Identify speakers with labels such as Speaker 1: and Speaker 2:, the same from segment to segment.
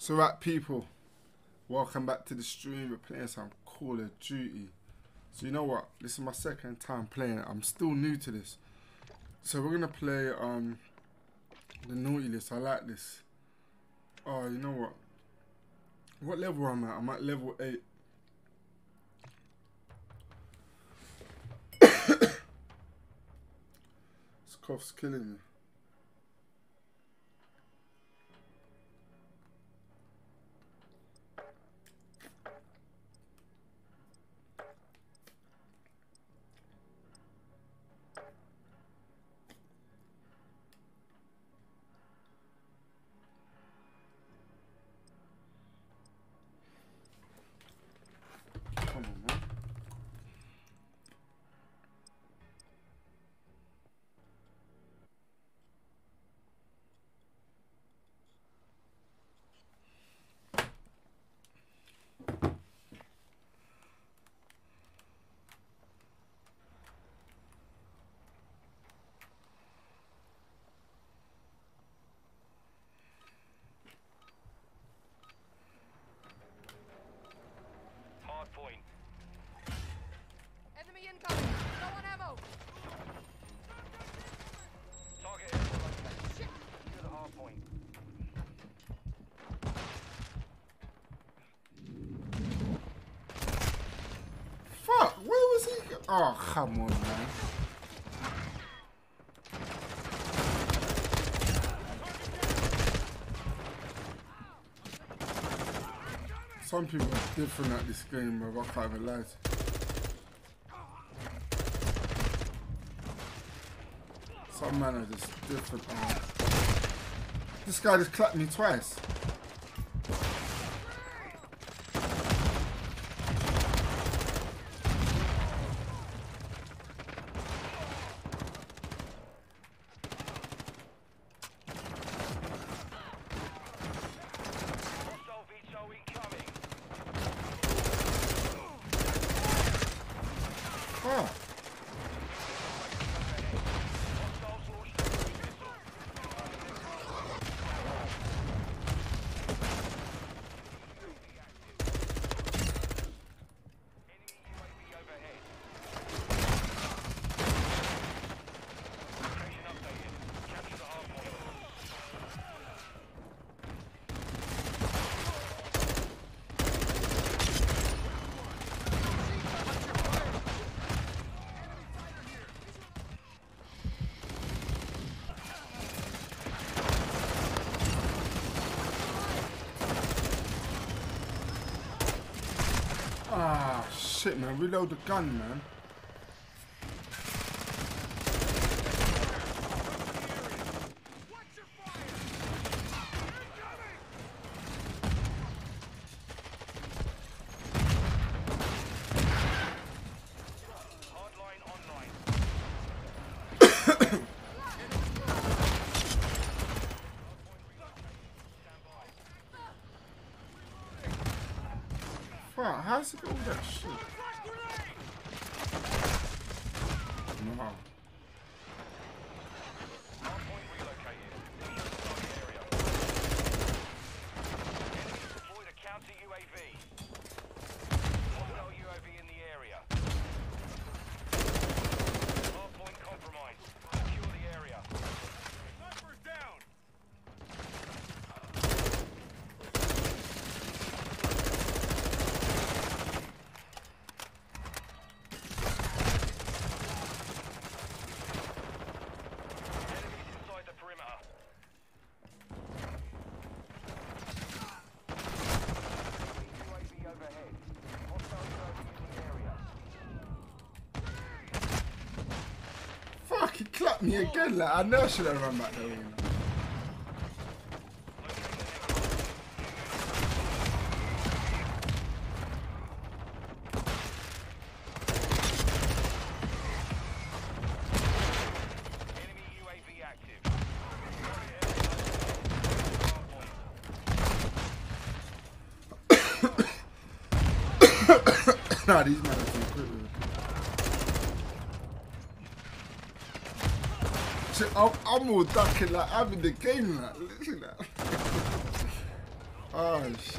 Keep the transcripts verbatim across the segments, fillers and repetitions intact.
Speaker 1: So right people, welcome back to the stream. We're playing some Call of Duty. So you know what, this is my second time playing it. I'm still new to this. So we're gonna play um the naughty list. I like this. Oh, you know what? What level am I at? I'm at level eight. This cough's killing me. Come on, man.
Speaker 2: Point. Enemy incoming! Low on ammo! Target airborne. Shit! To the hard point.
Speaker 1: Fuck, where was he? Oh, come on, man. Some people are different at this game, bro. I can't even lie to you. Some men are just different. Oh. This guy just clapped me twice. Oh. Ah, shit, man. Reload the gun, man. Fuck, how's it all that shit? No. Fuck, he clapped me again, like, I know I should have run back there, you know. Nah, these men are too quick with it. Shit, I'm, I'm all ducking like I'm in the game, like, literally, like. Oh shit.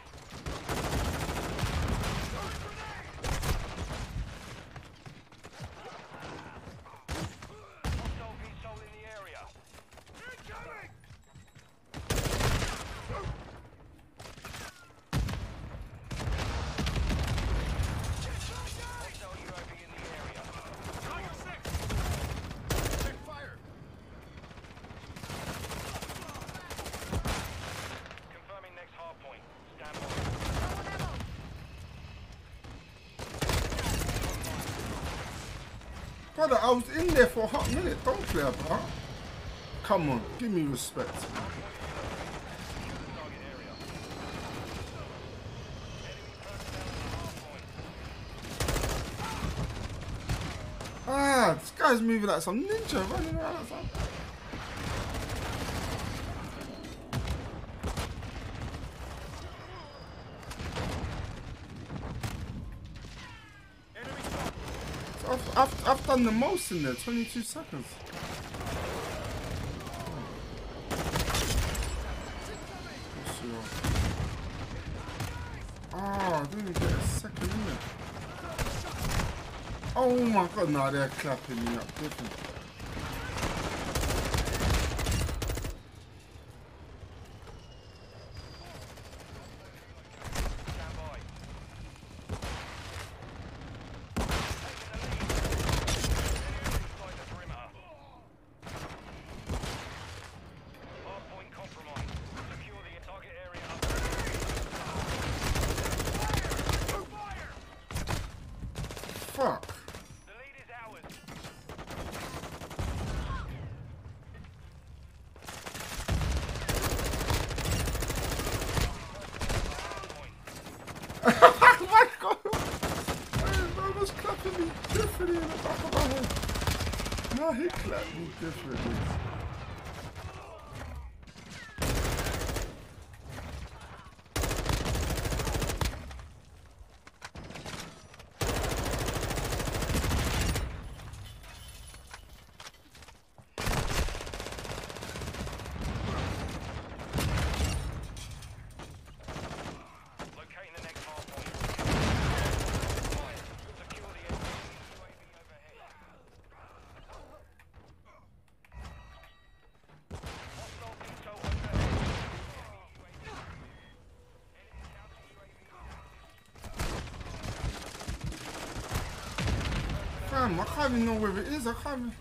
Speaker 2: Hostile V-SOL in the area. Incoming! Hostile U A V in the area. Tiger six! Take fire! Confirming next hard point. Stand by.
Speaker 1: Brother, I was in there for a hot minute. Don't play about. Come on, give me respect. Ah, this guy's moving like some ninja running around like some. So I've, I've, I've done the most in there, twenty-two seconds. Oh, I didn't get a second in there. Oh my god, no, they're clapping me up different. Fuck.
Speaker 2: The lead is ours.
Speaker 1: Oh my god! Man was clapping me differently in the back of my head. No, he clapped me differently.
Speaker 2: Locating the next hard point. Secure the U A V overhead. Hostile V-SOL overhead. Enemy counter U A V.
Speaker 1: Fam, I can't even know where it is. I can't even...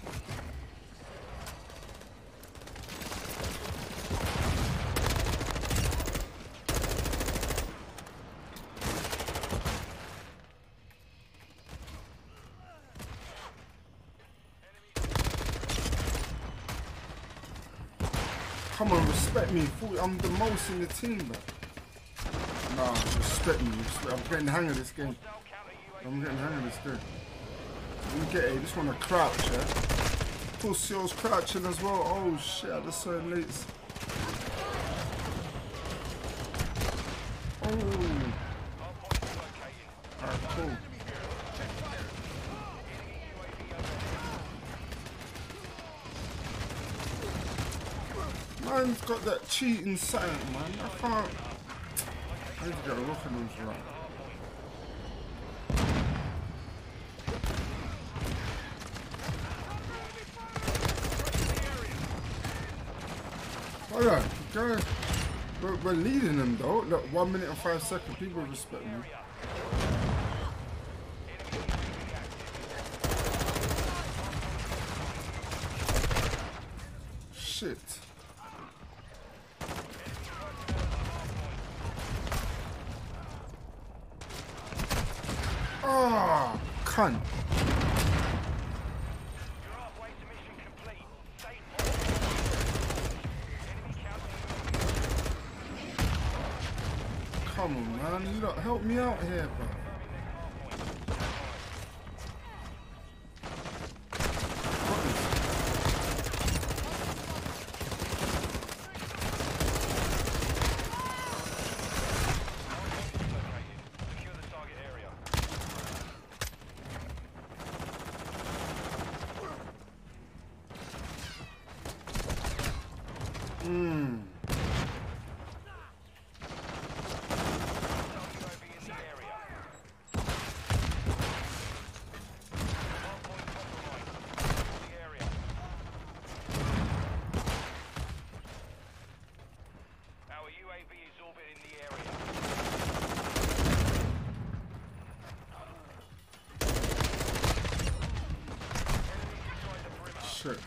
Speaker 1: Come on, respect me. I'm the most in the team, bro. Nah, respect me. Respect. I'm getting the hang of this game. I'm getting the hang of this game. You get it. You just want to crouch, yeah? Pussy, I was crouching as well. Oh shit, I just saw it late. Oh. Alright, cool. Man's got that cheating something, man. I can't. I need to get a rock on him for that. Oh yeah, guys, we're, we're leading them though. Look, one minute and five seconds. People respect me. Shit. Ah, oh, cunt. Come on, man. You lot help me out here, bro. Hmm. shit.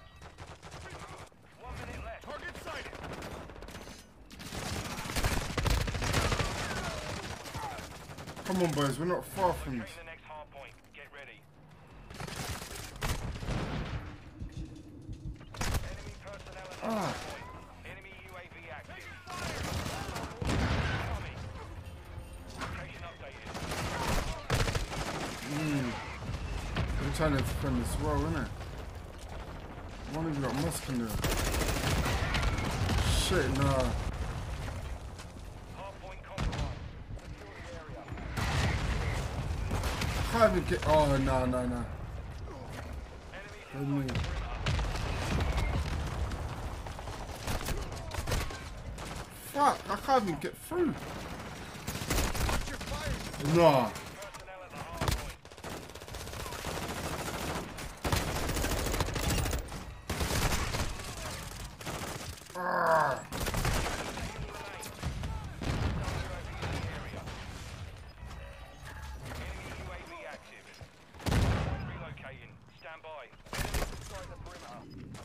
Speaker 2: One minute left. Target sighted.
Speaker 1: Come on, boys, we're not far from this.
Speaker 2: The next hard point. Get ready. Enemy personnel at the
Speaker 1: Ah.
Speaker 2: hard point. Enemy U A V active. Tommy. Location updated.
Speaker 1: Mm. I'm trying to defend this well, innit? One of you got musk in there. Shit, nah.
Speaker 2: Hard point compromised. Secure the area.
Speaker 1: Can't even get. Oh, no, no, no.
Speaker 2: Enemy
Speaker 1: Enemy. Fuck, I can't even get through. Nah.
Speaker 2: personnel at the hard point.
Speaker 1: Ah.
Speaker 2: Relocating. Stand by. Inside the perimeter.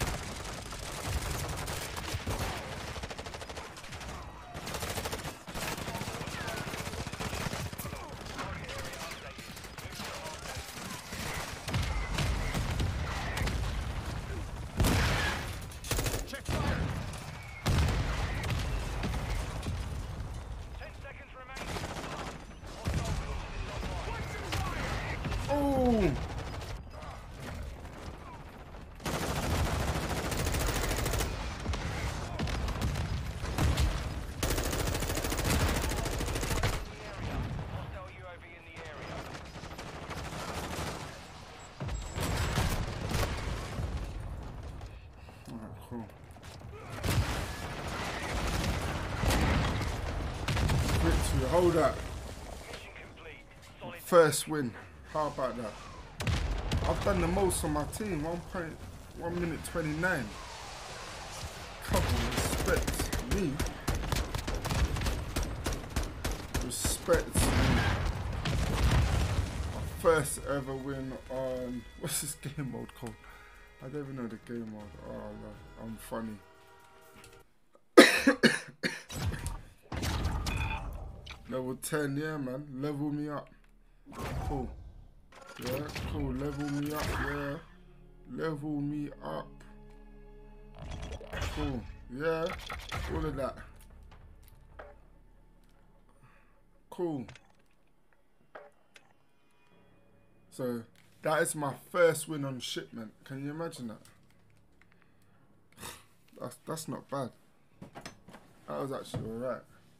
Speaker 2: Target area updated. Move to the hard point. Check fire. Ten seconds remaining. Hostile forces online.
Speaker 1: Oh.
Speaker 2: Hostile U A V in the area.
Speaker 1: Alright, cool. Victory, hold that.
Speaker 2: Mission complete. Solid.
Speaker 1: First win. How about that? I've done the most on my team. One point one minute twenty nine. Come on, respect me. Respect me. My first ever win on what's this game mode called? I don't even know the game mode. Oh, I love it. I'm funny. Level ten, yeah, man. Level me up. Cool. Yeah, cool. Level me up, yeah. Level me up. Cool. Yeah, all of that. Cool. So, that is my first win on Shipment. Can you imagine that? That's, that's not bad. That was actually alright.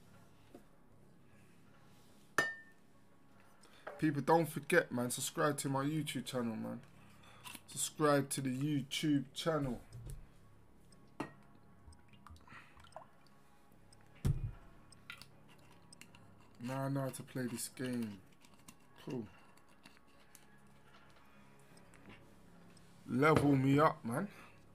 Speaker 1: People, don't forget, man, subscribe to my YouTube channel, man. Subscribe to the YouTube channel. Now I know how to play this game. Cool. Level me up, man.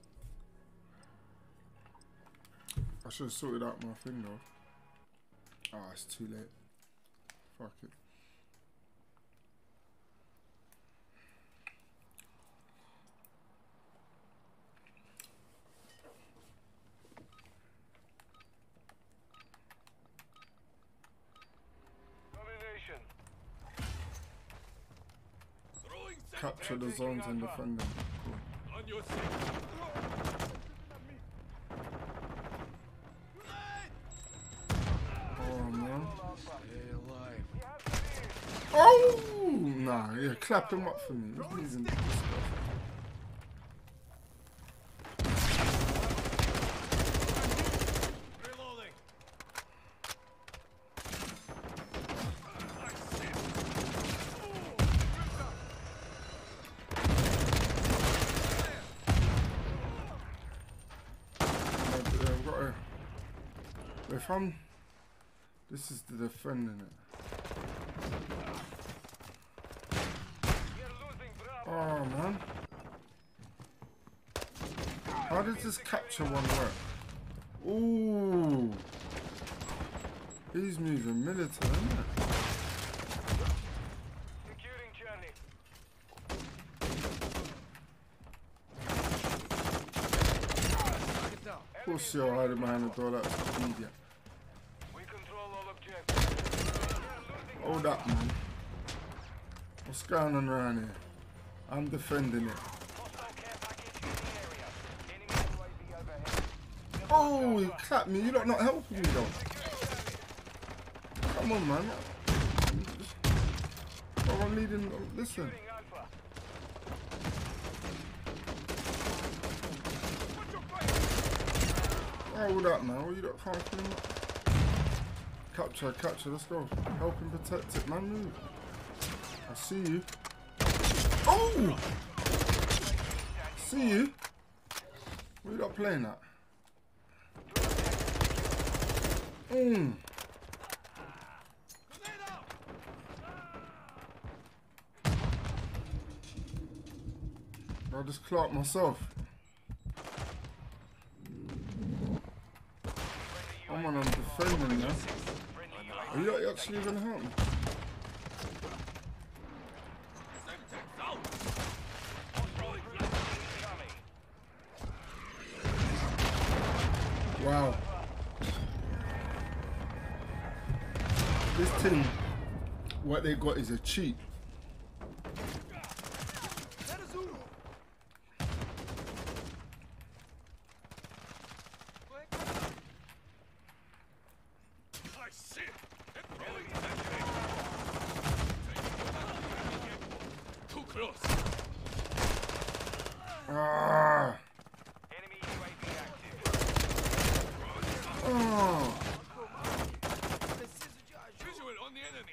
Speaker 1: I should have sorted out my thing, though. Ah, oh, it's too late. Fuck it. Capture the zones and defend them. Cool.
Speaker 2: On your seat.
Speaker 1: Oh man.
Speaker 2: Stay alive.
Speaker 1: Oh nah, yeah, clap him up for me. He's in this stuff.
Speaker 2: Reloading.
Speaker 1: I've got a, if I'm, this is the defending it.
Speaker 2: You're losing, bravo.
Speaker 1: Oh man. How does this capture one work? Ooh. He's moving military, isn't it?
Speaker 2: Securing Charlie.
Speaker 1: course you're hiding behind the door, that's an idiot.
Speaker 2: We control all objectives.
Speaker 1: Hold up, man. What's going on around here? I'm defending it.
Speaker 2: Hostile care package in the area. Enemy U A V overhead.
Speaker 1: Oh, you clapped me. You're not, not helping me, though. Come on, man. Oh, I'm leading. Listen.
Speaker 2: Shooting Alpha.
Speaker 1: Hold up, man. What you not can't clean up? Capture, capture. Let's go. Help him protect it, man. Move. I see you. Oh! See you. What you not playing at? Mmm. I just clocked myself. I'm on, I'm defending now. Are you not actually gonna help me? Wow. This team, what they got is a cheat. Ah.
Speaker 2: Enemy U A V active.
Speaker 1: Oh.
Speaker 2: Visual on the enemy.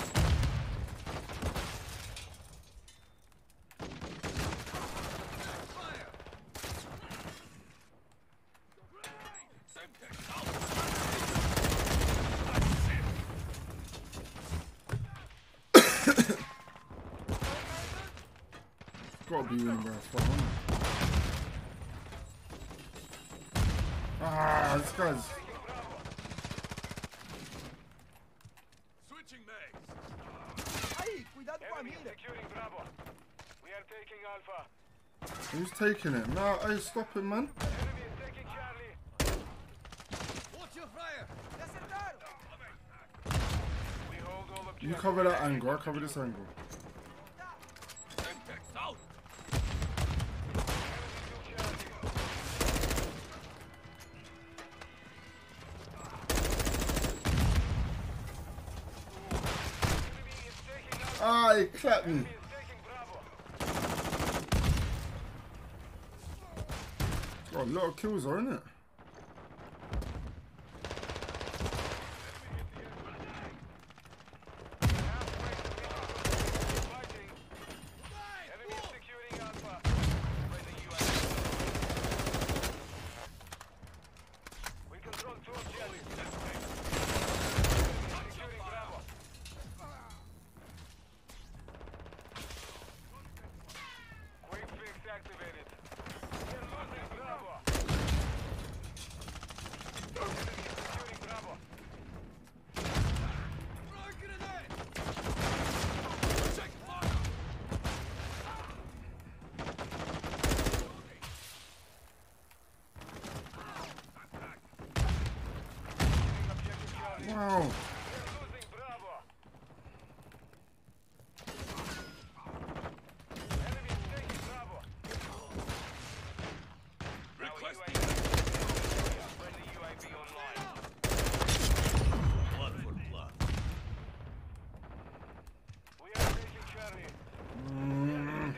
Speaker 1: Gotta be winning by a far, isn't it? Ah, this guy's.
Speaker 2: Switching mags.
Speaker 3: Aí, cuidado com a
Speaker 2: Enemy
Speaker 3: mira.
Speaker 2: securing Bravo. We are taking Alpha.
Speaker 1: Who's taking it? No, hey, stop him, man.
Speaker 2: Enemy is taking Charlie.
Speaker 3: Watch your fire. Me acertaram.
Speaker 2: We hold all
Speaker 1: You
Speaker 2: objectives.
Speaker 1: cover that angle, I cover this angle. Ah, he clapped me. Got a lot of kills, are in it? Wow. Mm.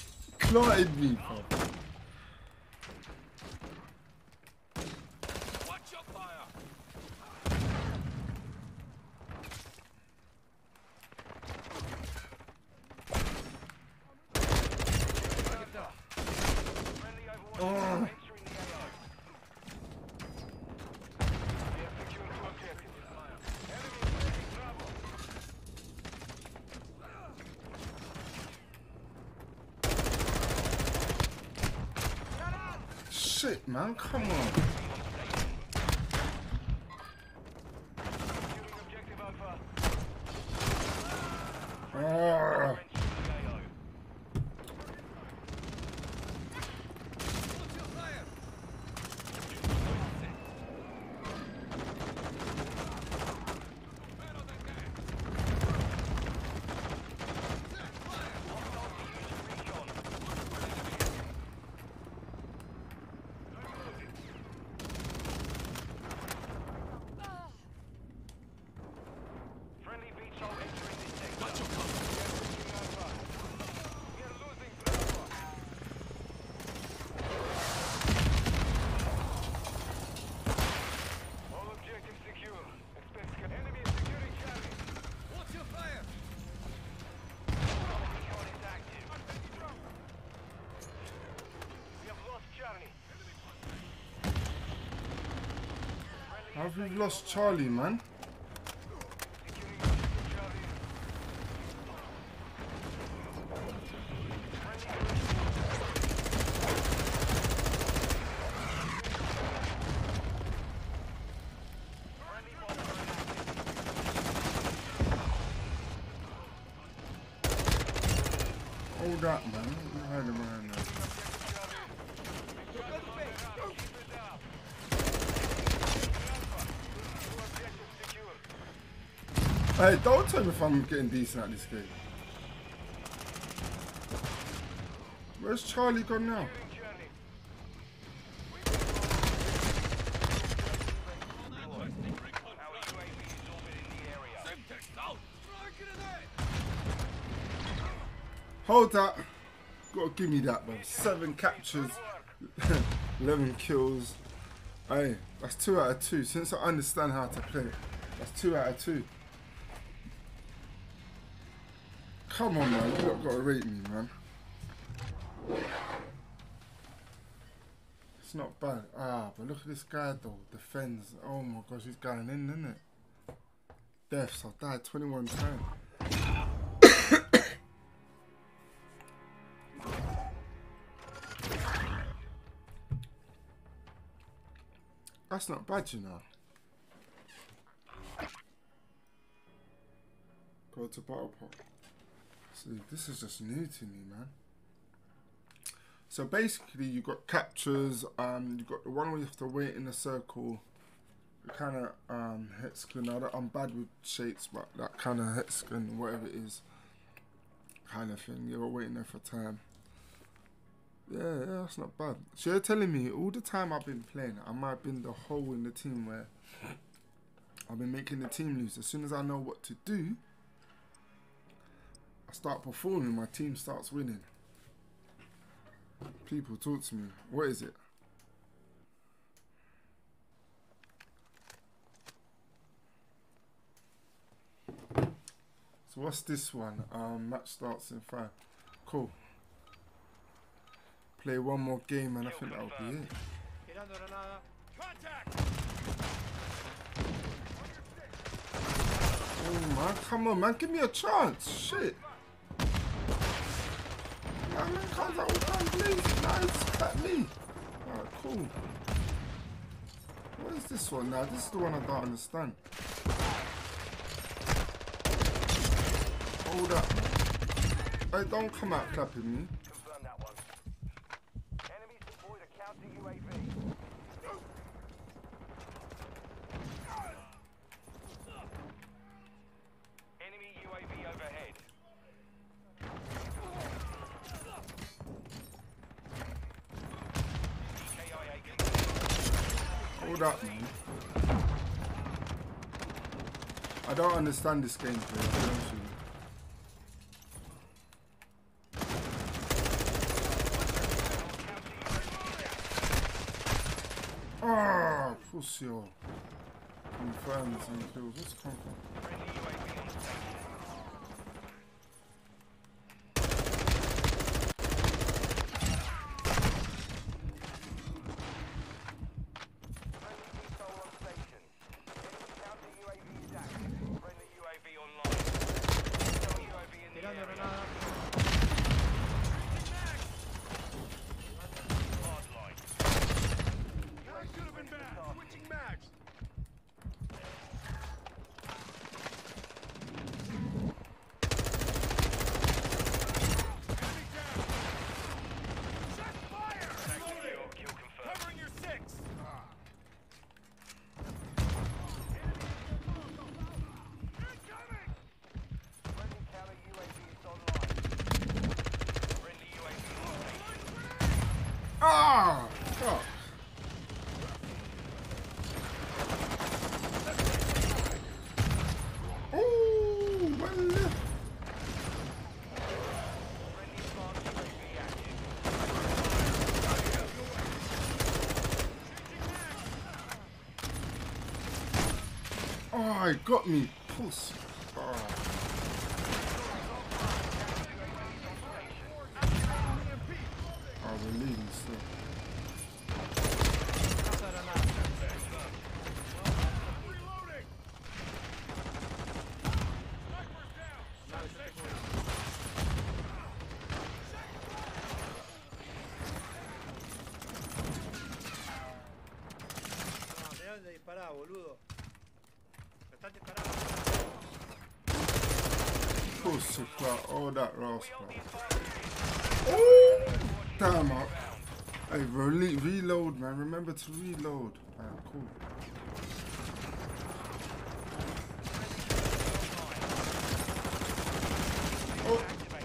Speaker 1: Clotted me, bro. shit, man. Come on.
Speaker 2: Objective Alpha.
Speaker 1: Ah.
Speaker 3: What's your fire?
Speaker 2: Friendly beach all entering this sector. Got your cover. We are losing Bravo. All objectives secure. Expect enemy is securing Charlie.
Speaker 3: What's your fire?
Speaker 2: Recon is active. We have lost Charlie.
Speaker 1: How have we lost Charlie, man?
Speaker 2: Securing objective Charlie. Friendly bomber inactive.
Speaker 1: Hold up, man. You heard him around there.
Speaker 3: You're good face.
Speaker 2: Keep it up. Two objectives secured.
Speaker 1: Hey, don't tell me if I'm getting decent at this game. Where's Charlie gone now?
Speaker 2: Securing Charlie. Our U A V is orbiting the area.
Speaker 3: Throw a grenade.
Speaker 1: Hold that. Gotta give me that, bro. Seven captures, eleven kills. Hey, that's two out of two. Since I understand how to play, that's two out of two. Come on, man. You lot gotta rate me, man. It's not bad. Ah, but look at this guy, though. Defends. Oh my gosh, he's going in, isn't it? Deaths. I died twenty-one times. That's not bad, you know. Go to battle pot. See, this is just new to me, man. So basically, you got captures. Um, you got the one where you have to wait in a circle. The kind of um hexagon. I don't- I'm bad with shapes, but that kind of hexagon, whatever it is, kind of thing. You're waiting there for time. Yeah, yeah, that's not bad. So you're telling me all the time I've been playing, I might have been the hole in the team where I've been making the team lose. As soon as I know what to do, I start performing, my team starts winning. People talk to me. What is it? So what's this one? Um, match starts in five. Cool. Play one more game and I think that'll be it.
Speaker 3: Tirando granada.
Speaker 2: Contact!
Speaker 1: Oh man, come on man, give me a chance. Shit. Yeah, man comes out with time, please. Nice, at me. Alright, cool. What is this one now? This is the one I don't understand. Hold up. Hey, don't come out clapping me.
Speaker 2: Confirm that one. Enemies deployed a counter U A V. Enemy U A V overhead. D K I A complete.
Speaker 1: Hold up, man. I don't understand this gameplay. I'll be honest with you. Ah, pussy. Confirms and kills. What's confirm?
Speaker 2: Friendly U A V on station. Friendly missile on station. Enemy counter U A V is active. Friendly U A V online. Hostile U A V in the
Speaker 3: Tirando
Speaker 2: area.
Speaker 3: granada.
Speaker 2: Hardline.
Speaker 1: Ah, fuck. Oh, well left. Oh, it got me. Puss. Oh. Oh, we're leaving still.
Speaker 3: No, mirá dónde dispará, boludo. Me están disparando.
Speaker 1: Pussy clock. Oh, that rascal. Oh, damn up. Hey, re reload, man. Remember to reload. Alright, cool. Oh.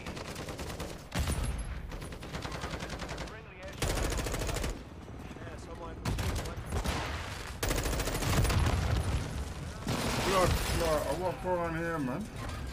Speaker 1: Blood clot. I want go on here, man.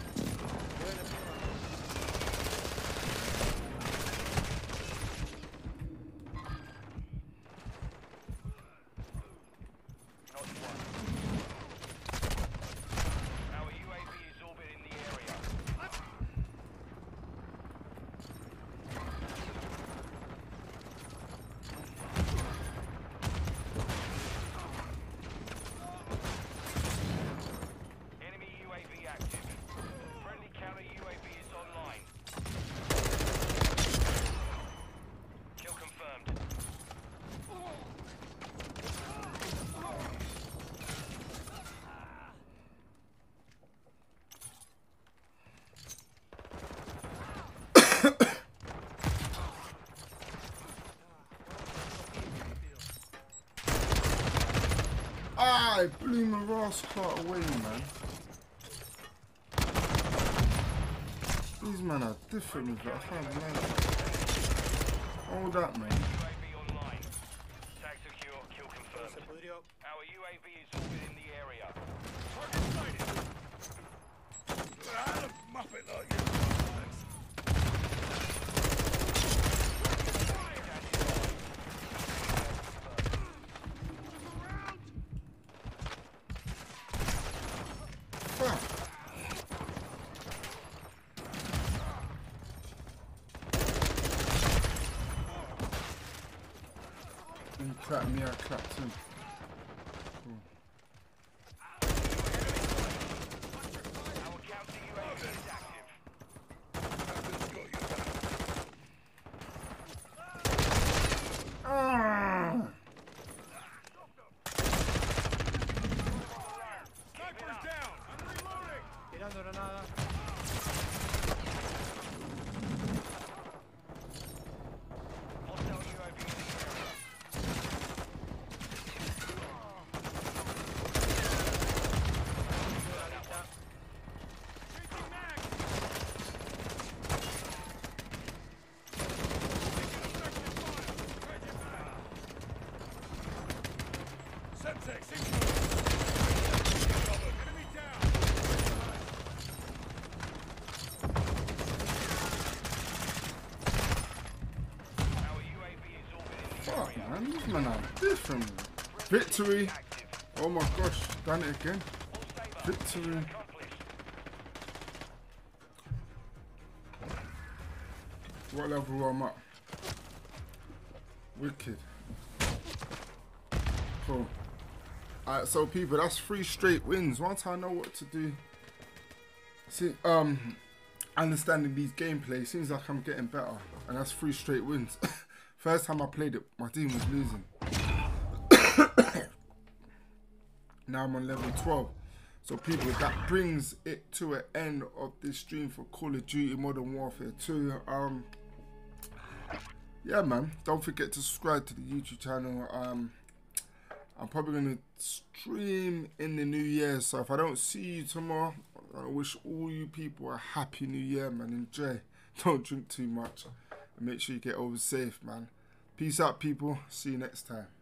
Speaker 1: Ah, it blew my rascal away, man. These men are different with it. I can't believe it. Hold that, man.
Speaker 3: Se pudrió.
Speaker 2: Our U A V is orbiting the area.
Speaker 1: Fuck. He clapped me, I clapped him. Cool.
Speaker 2: Our counter U A V is active.
Speaker 1: Ah!
Speaker 3: Sniper's down. I'm reloading. Tirando granada.
Speaker 2: Hostile U A V in the area.
Speaker 3: Changing mag. Semtex enemy down.
Speaker 2: Our U A V is orbiting the
Speaker 1: Fuck,
Speaker 2: area.
Speaker 1: man. These men are different. Victory.
Speaker 2: Active.
Speaker 1: Oh my gosh. Done it again.
Speaker 2: All saber.
Speaker 1: Victory.
Speaker 2: Accomplished.
Speaker 1: What level am I at? Wicked. Cool. Alright, so people, that's three straight wins. Once I know what to do, see, um, understanding these gameplay, seems like I'm getting better. And that's three straight wins. First time I played it, my team was losing. Now I'm on level twelve. So people, that brings it to an end of this stream for Call of Duty Modern Warfare two. Um, yeah, man. Don't forget to subscribe to the YouTube channel. Um, I'm probably going to stream in the new year. So if I don't see you tomorrow, I wish all you people a happy new year, man. Enjoy. Don't drink too much. And make sure you get over safe, man. Peace out, people. See you next time.